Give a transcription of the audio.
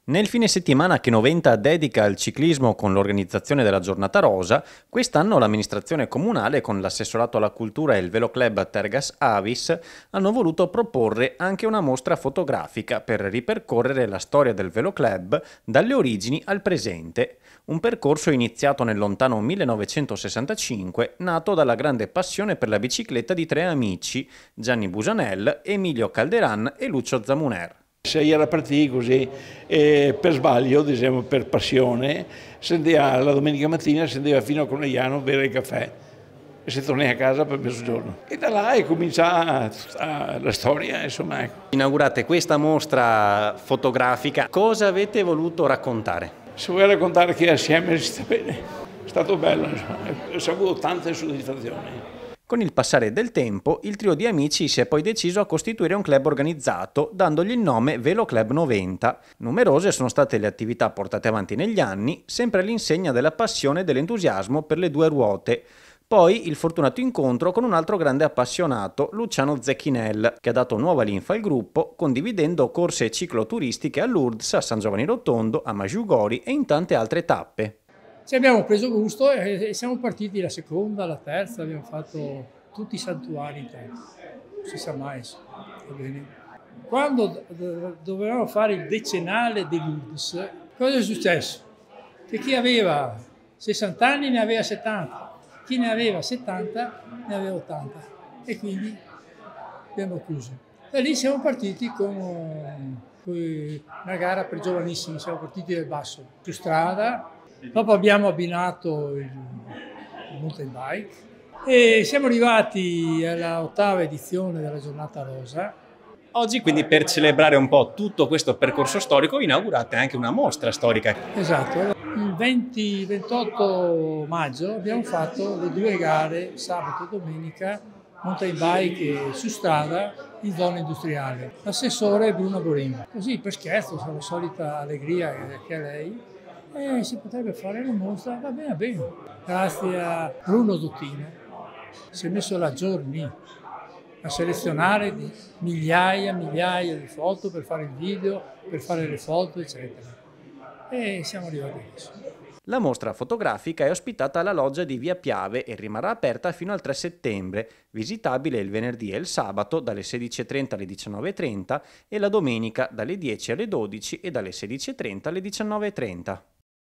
Nel fine settimana che Noventa dedica al ciclismo con l'organizzazione della Giornata Rosa, quest'anno l'amministrazione comunale con l'assessorato alla cultura e il veloclub Tergas Avis hanno voluto proporre anche una mostra fotografica per ripercorrere la storia del veloclub dalle origini al presente. Un percorso iniziato nel lontano 1965, nato dalla grande passione per la bicicletta di tre amici, Gianni Busanel, Emilio Calderan e Lucio Zamuner. Se era partiti così, per sbaglio, diciamo per passione, la domenica mattina si andava fino a Conegliano a bere il caffè e si tornava a casa per mezzogiorno. E da là è cominciata la storia, insomma. Ecco. Inaugurate questa mostra fotografica, cosa avete voluto raccontare? Se vuoi raccontare che assieme si sta bene, è stato bello, insomma, ho avuto tante soddisfazioni. Con il passare del tempo, il trio di amici si è poi deciso a costituire un club organizzato, dandogli il nome Veloclub 90. Numerose sono state le attività portate avanti negli anni, sempre all'insegna della passione e dell'entusiasmo per le due ruote. Poi il fortunato incontro con un altro grande appassionato, Luciano Zecchinel, che ha dato nuova linfa al gruppo, condividendo corse cicloturistiche a Lourdes, a San Giovanni Rotondo, a Maggiugori e in tante altre tappe. Ci abbiamo preso gusto e siamo partiti la seconda, la terza, abbiamo fatto tutti i santuari in terra, non si sa mai. Va bene. Quando dovevamo fare il decennale di Lourdes, cosa è successo? Che chi aveva 60 anni ne aveva 70, chi ne aveva 70 ne aveva 80 e quindi abbiamo chiuso. Da lì siamo partiti con una gara per giovanissimi, siamo partiti dal basso, su strada. Dopo abbiamo abbinato il mountain bike e siamo arrivati alla 8ª edizione della Giornata Rosa. Oggi quindi per celebrare un po' tutto questo percorso storico inaugurate anche una mostra storica. Esatto, il 20-28 maggio abbiamo fatto le due gare, sabato e domenica, mountain bike e su strada in zona industriale. L'assessore è Bruno Borin. Così per scherzo, la solita allegria che ha lei. Si potrebbe fare una mostra, va bene, bene. Grazie a Bruno Dottino si è messo là giorni a selezionare migliaia di foto per fare il video, per fare le foto, eccetera. E siamo arrivati adesso. La mostra fotografica è ospitata alla loggia di Via Piave e rimarrà aperta fino al 3 settembre, visitabile il venerdì e il sabato dalle 16:30 alle 19:30 e la domenica dalle 10 alle 12 e dalle 16:30 alle 19:30.